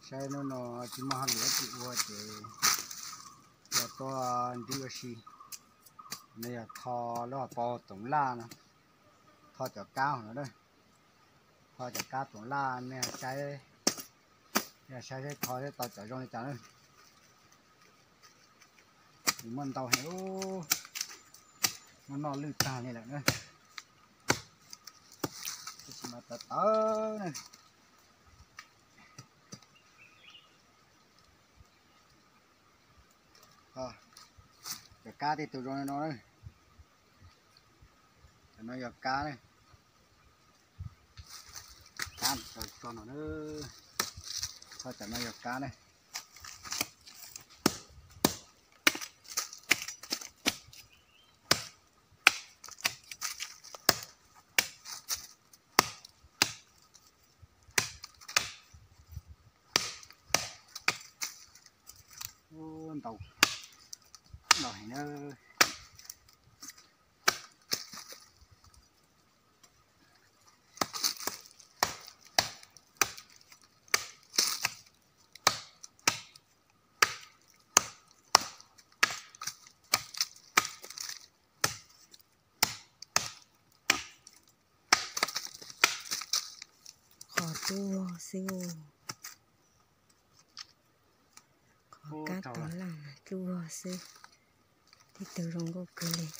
sai nó chỉ mà lúa chỉ qua thì là to đi cái gì này là thò nó to tổng la nè thò cho cao nữa đây thò cho cao tổng la nè sai cái thò cái to cho trong này chẳng mình tàu héo nó lư ta này lại nữa mà tớ này cái cá thì từ rồi nó đây nó giờ cá đây cá rồi cho nó nữa thôi cho nó giờ cá đây tàu đòi nó khó tu siêu cá to là chua xí thì từ rong có cười lên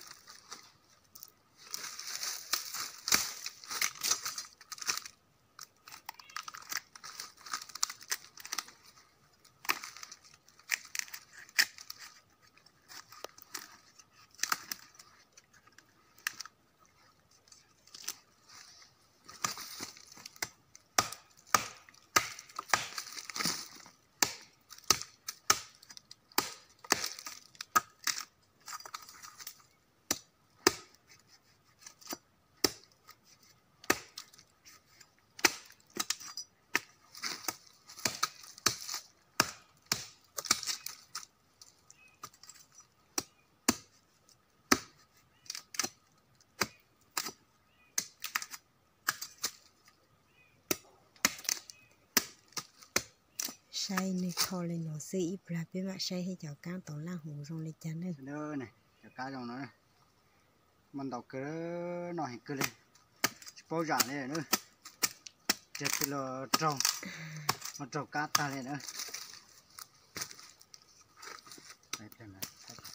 say này thò lên nó xí ít là biết mà say hay chảo cá tổ la hồ rong lên chán đây nữa này chảo cá trong nó này mình đào cứ nó hình cứ lên bao giả này nữa chết là trâu mà trâu cá ta lên nữa đây đây này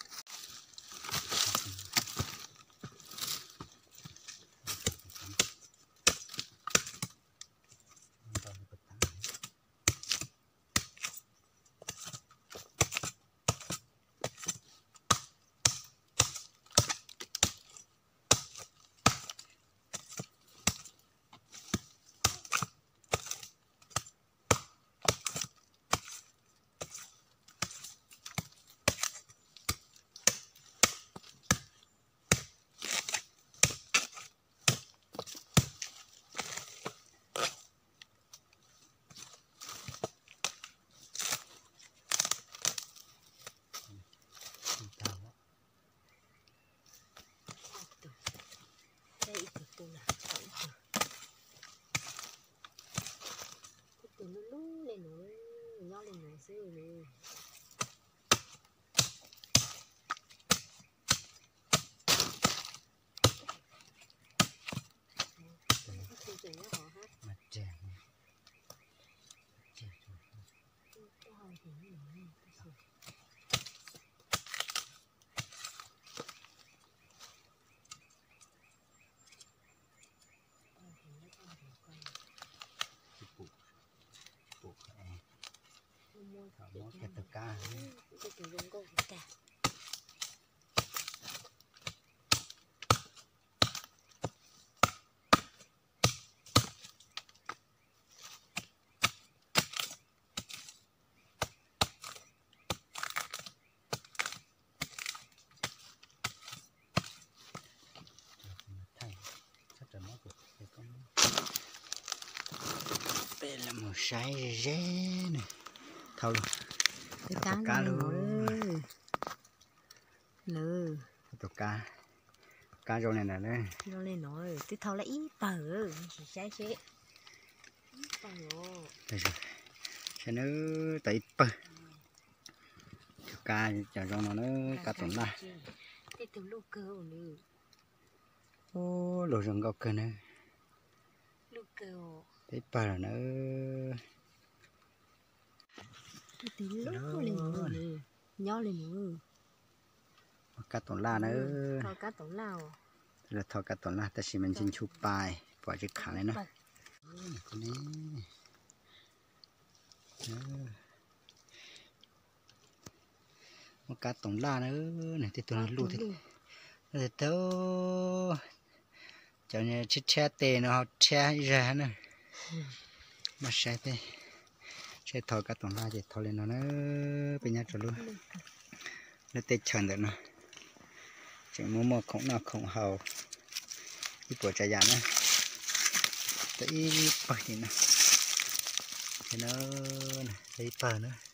nó lú lên nó lên nó xíu này mặt trẻ nó cái tơ cá đây là một sái ré này thâu luôn cái cá luôn lừ cá rô này nè đây rô lên nổi cái thâu lại ít bờ trái chế ít bờ đây rồi sẽ nó tới bờ cá cho nó cá tổn la thì từ lúc cơ nữa ô lỗ rừng gọc cơ nữa lúc cơ tới bờ là nó từ lúc lên nữa nhỏ lên nữa cá tổn la nữa thò cá tổn lao là thò cá tổn la ta chỉ mình xin chụp bài bỏ chiếc khả này nữa con này một cá tổn la nữa này thì tụi nó lù thì rồi tớ cho nên chít che tê nó che ra nữa mà xe tê xe thò cá tổn la thì thò lên nó bây giờ cho luôn nó tê chần được nó chỉ muốn một khổng nào khổng hầu cái của trái giàn nữa tới bờ thì nó thấy bờ nữa